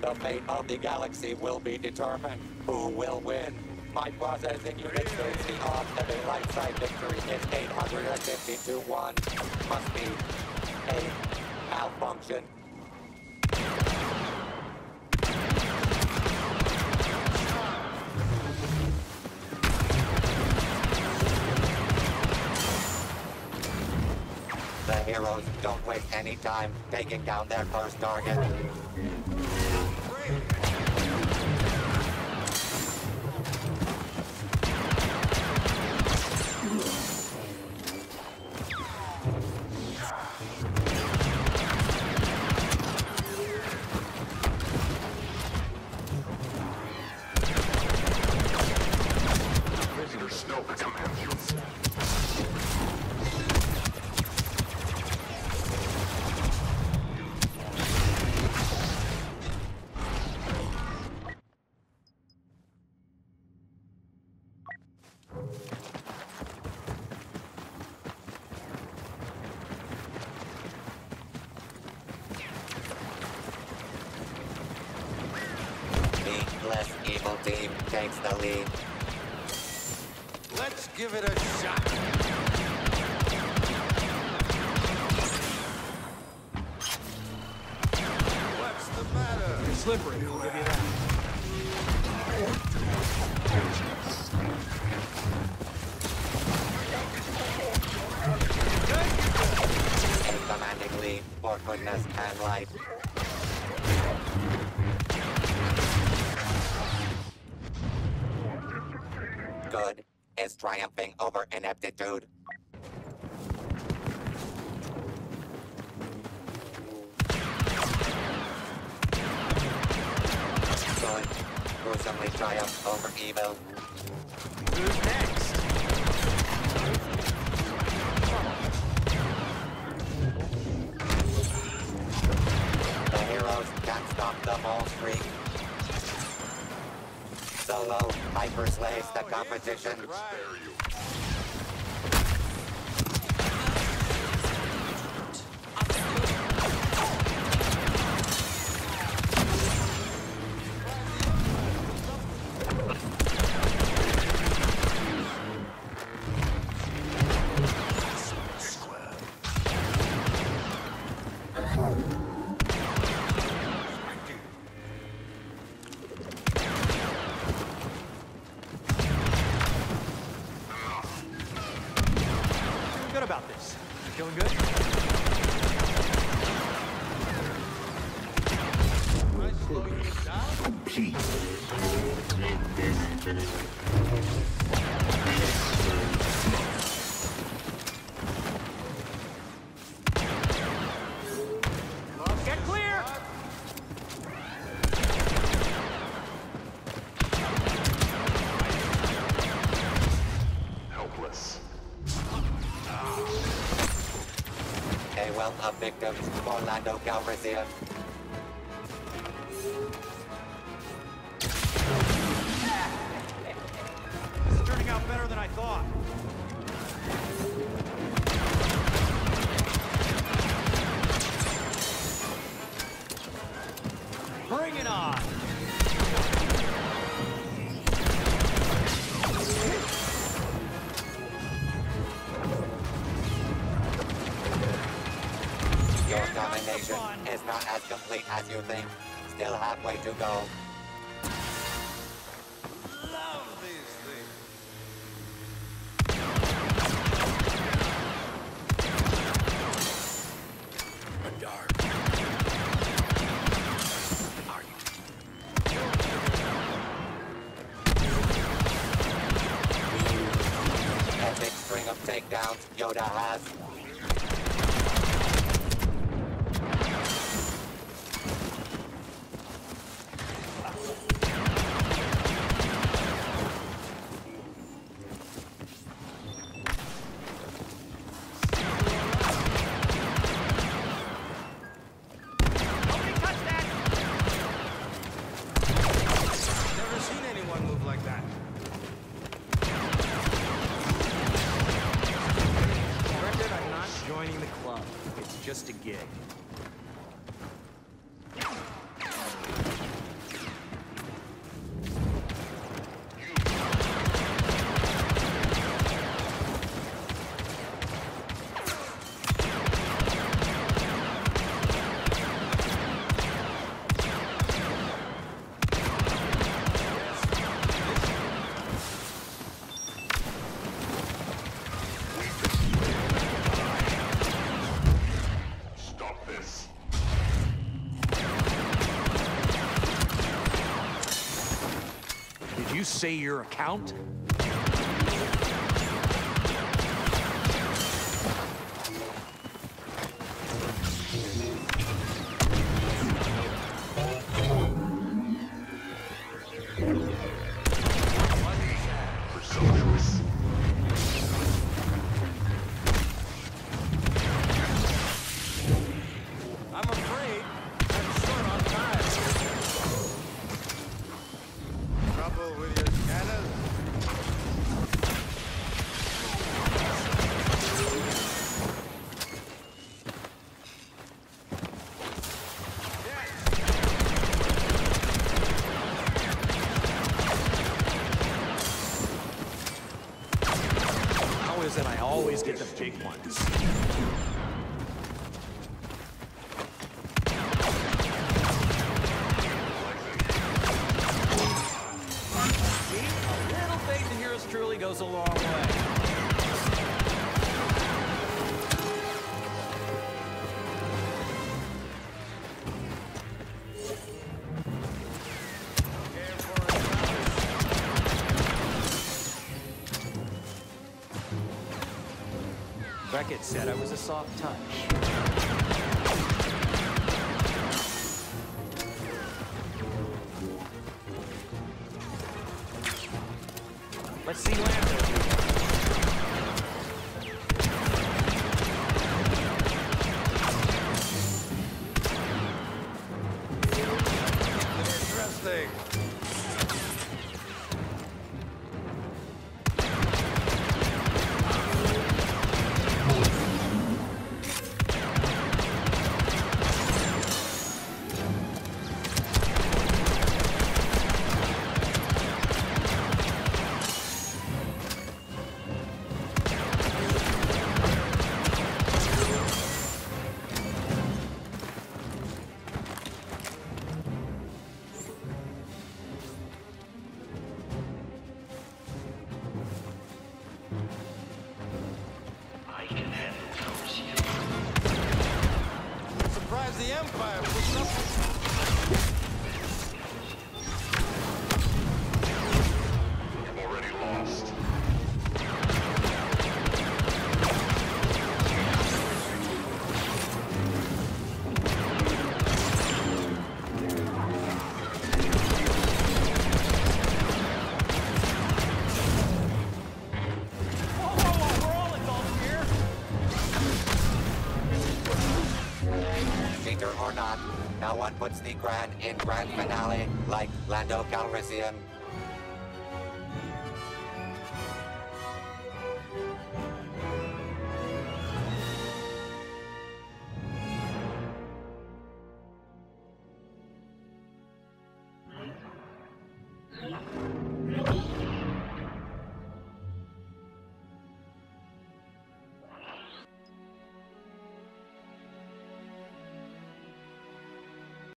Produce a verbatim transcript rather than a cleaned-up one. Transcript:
the fate of the galaxy will be determined. Who will win? My processing unit states the odds of a light side victory is eight hundred fifty to one. Must be a malfunction. The heroes don't waste any time taking down their first target. Prisoner Snoke commands you. The less evil team takes the lead. Let's give it a shot. What's the matter? You're slippery, I'll give you that. A commanding lead for goodness and light. Good is triumphing over ineptitude. Good gruesomely triumph over evil. Who's next? The heroes can't stop the mole streak. Solo hyperslays the competition. Spare you. Good about this. You feeling good? Am I slowing you down? Get clear! Helpless. A wealth of victims for Lando Calrissian. This is turning out better than I thought. Bring it on! Your domination is not as complete as you think. Still halfway to go. Love these things. Epic string of takedowns Yoda has. Nobody touch that! Never seen anyone move like that. Record, I'm not joining the club. It's just a gig. say your account? Presumptuous. I'm afraid I'm short on time. Trouble with your scanners? How is it I always get the big ones? See? A little faith in yours truly goes a long way. Beckett said I was a soft touch. Let's see Lando. Interesting. Surprised the Empire puts up. You've already lost. Whoa, whoa, whoa, we're all adults here. Cheater or not, no one puts the Grand in Grand Finale like Lando Calrissian.